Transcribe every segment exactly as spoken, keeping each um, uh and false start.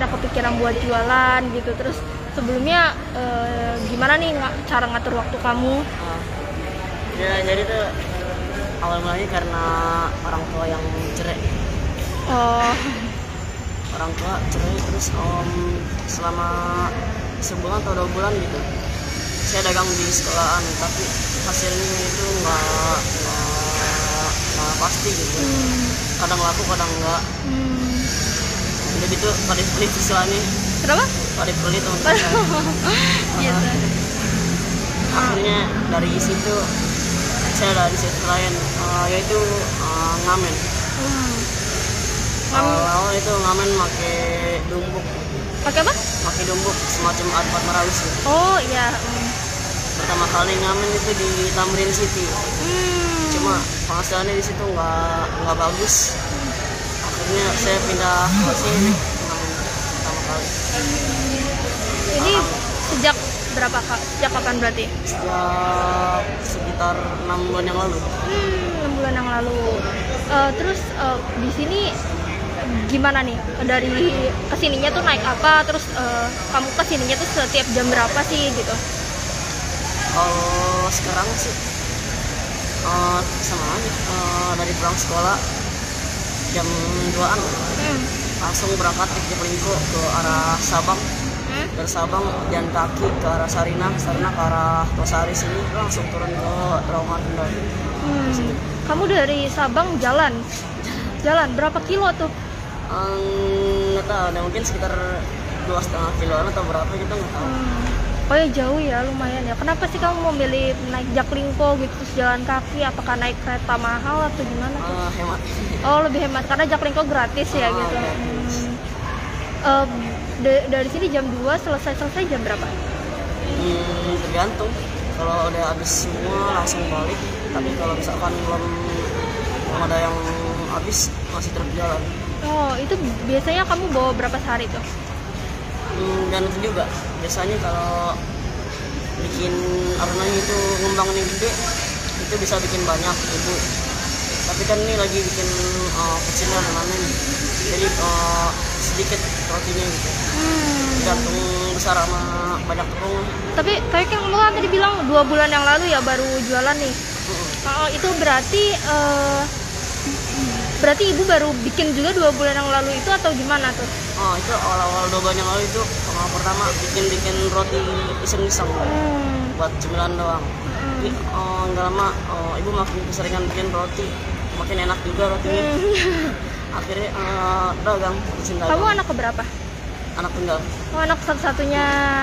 kepikiran buat jualan gitu? Terus sebelumnya uh, gimana nih ng- cara ngatur waktu kamu? Uh, ya jadi tuh awal mulanya karena orang tua yang cerai. Oh, Orang tua cerai terus om selama sebulan atau dua bulan gitu saya dagang di sekolahan, tapi hasilnya itu nggak nggak nggak pasti gitu. hmm. Kadang laku kadang enggak. Hmm. Jadi itu pada pelit istilahnya, Kenapa? pada pelit teman-teman. Gitu. Akhirnya dari situ saya ada di situ lain, uh, yaitu uh, ngamen. Hmm. Kamu Awal-awal itu ngamen pakai dumbuk, pakai apa? pakai dumbuk semacam alat merawis gitu. Oh iya. Hmm. Pertama kali ngamen itu di Tamrin City, Hmm. cuma penghasilannya di situ nggak nggak bagus. Akhirnya saya pindah ke sini ngamen pertama kali. Ini sejak berapa kak? Sejak kapan berarti? Sejak sekitar enam bulan yang lalu. Hmm, enam bulan yang lalu. Uh, terus uh, di sini gimana nih? Dari kesininya tuh naik apa? Terus uh, kamu kesininya tuh setiap jam berapa sih gitu? Kalau sekarang sih uh, sama aja, uh, dari pulang sekolah jam duaan Hmm. langsung berangkat ke Jaklingko ke arah Sabang. Hmm? Dari Sabang jalan kaki ke arah Sarinah, Sarinah ke arah Tosari sini langsung turun ke Terowongan Kendal. Hmm. Kamu dari Sabang jalan? Jalan berapa kilo tuh? Nggak tahu, ada mungkin sekitar dua setengah kiloan atau berapa gitu nggak tahu. Hmm. Oh ya jauh ya, lumayan ya. Kenapa sih kamu memilih naik Jaklingko gitu terus jalan kaki? Apakah naik kereta mahal atau gimana tuh? Uh, hemat. Oh lebih hemat karena Jaklingko gratis ya Oh, gitu. gratis. Hmm. Uh, da- dari sini jam dua selesai selesai jam berapa? Hmm, tergantung. Kalau udah habis semua langsung balik. Tapi kalau misalkan belum belum ada yang habis masih terus jalan. Oh itu biasanya kamu bawa berapa sehari tuh? Hmm, dan itu juga biasanya kalau bikin arunanya itu ngembangnya gede itu bisa bikin banyak ibu. Tapi kan ini lagi bikin uh, kecilnya namanya, jadi uh, sedikit rotinya gitu. Hmm. Tergantung besar sama banyak tepung. Tapi tapi kan kamu kan tadi bilang dua bulan yang lalu ya baru jualan nih. Kalau itu berarti eh, berarti ibu baru bikin juga dua bulan yang lalu itu atau gimana tuh? Oh itu awal-awal dua bulan yang lalu itu uh, pertama bikin-bikin roti iseng-iseng Hmm. buat cemilan doang. Tapi uh, nggak lama uh, ibu makin keseringan bikin roti, makin enak juga rotinya. Hmm. Akhirnya uh, dagang, izin dagang. Kamu anak keberapa? Anak tunggal. Oh anak satu-satunya.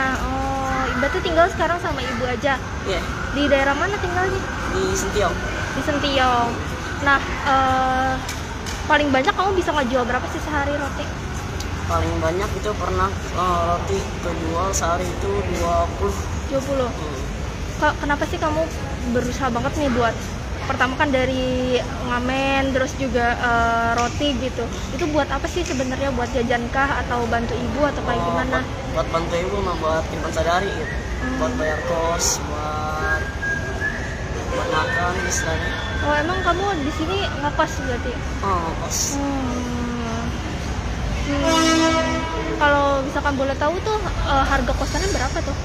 Oh berarti tinggal sekarang sama ibu aja. Iya, Di daerah mana tinggalnya? di Sentiong. Di Sentiong. Nah eh, paling banyak kamu bisa ngejual berapa sih sehari roti? Paling banyak itu pernah uh, roti kejual sehari itu dua puluh. dua puluh. Hmm. Ka- Kenapa sih kamu berusaha banget nih buat pertama kan dari ngamen terus juga eh, roti gitu. Itu buat apa sih sebenarnya? Buat jajankah atau bantu ibu atau kayak Oh, gimana? Buat, buat bantu ibu mah buat simpan sadari gitu. Hmm. Buat bayar kos, buat buat makan istilahnya. Oh emang kamu di sini ngekos berarti? Oh, kos. Hmm. Hmm. Kalau misalkan boleh tahu tuh eh, harga kosannya berapa tuh?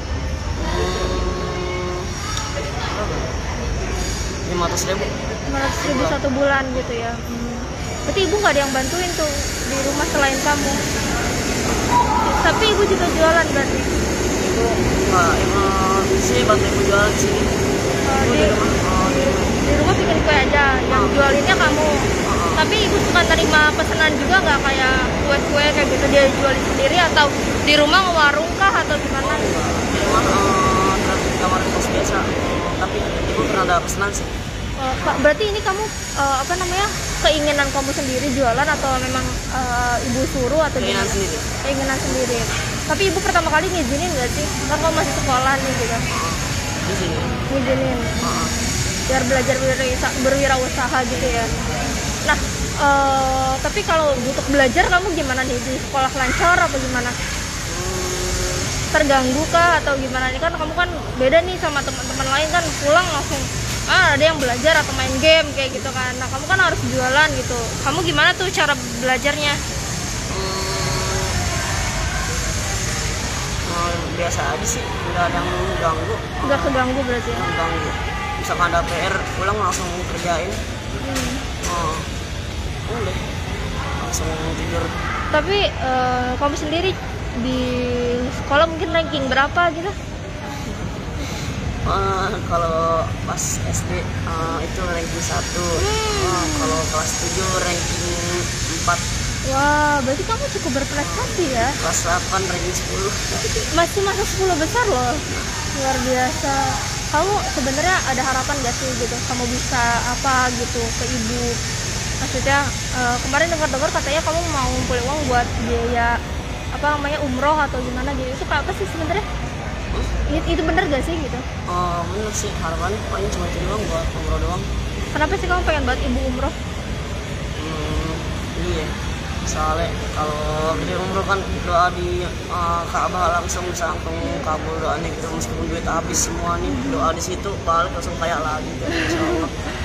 lima ratus ribu. lima ratus ribu satu bulan gitu ya. Hmm. Berarti ibu nggak ada yang bantuin tuh di rumah selain kamu? Tapi ibu juga jualan berarti? Ibu nggak, emang sih bantu ibu jualan di sini. Oh, Ibu di, di rumah, oh, di rumah. di rumah bikin kue aja, yang Oh. jualinnya kamu. Oh. Tapi ibu suka terima pesanan juga nggak kayak kue-kue kayak gitu dia jualin sendiri atau di rumah warung kah atau gimana? Di rumah uh, di kamar kos biasa. Tapi ibu pernah ada pesanan sih. Oh, Kak, berarti ini kamu eh, apa namanya keinginan kamu sendiri jualan atau memang eh, ibu suruh atau Keinginan gimana? sendiri. Keinginan sendiri. Tapi ibu pertama kali ngizinin nggak sih? Kan kamu masih sekolah nih gitu. Di sini. Ngizinin. Uh, Biar belajar berwira- berwirausaha gitu ya. Nah, eh, tapi kalau untuk belajar kamu gimana nih di sekolah lancar apa gimana? Terganggu kah atau gimana nih kan kamu kan beda nih sama teman-teman lain kan pulang langsung ah ada yang belajar atau main game kayak gitu kan. Nah kamu kan harus jualan gitu. Kamu gimana tuh cara belajarnya? Hmm, Oh, biasa aja sih, nggak ada yang ganggu. Nggak keganggu berarti ya? Nggak ganggu. Misalkan ada P R, pulang langsung kerjain. Hmm. Oh, udah langsung tidur. Tapi eh, kamu sendiri di sekolah mungkin ranking berapa gitu? Uh, kalau pas S D uh, itu ranking satu, Hmm. uh, kalau kelas tujuh ranking empat, Wah, berarti kamu cukup berprestasi ya? kelas delapan ranking sepuluh. Masih masuk sepuluh besar loh. Luar biasa. Kamu sebenarnya ada harapan gak sih gitu? Kamu bisa apa gitu ke ibu? Maksudnya eh, kemarin dengar-dengar katanya kamu mau ngumpulin uang buat biaya apa namanya umroh atau gimana gitu. Itu kayak apa sih sebenarnya? Itu, itu bener gak sih gitu? Oh, bener sih, harapan paling cuma itu doang buat umroh doang. Kenapa sih kamu pengen banget ibu umroh? Hmm, iya, soalnya kalau kita umroh kan doa di uh, Ka'bah langsung bisa langsung kabul doanya gitu, meskipun duit habis semua nih, doa di situ balik langsung kayak lagi gitu, insya Allah.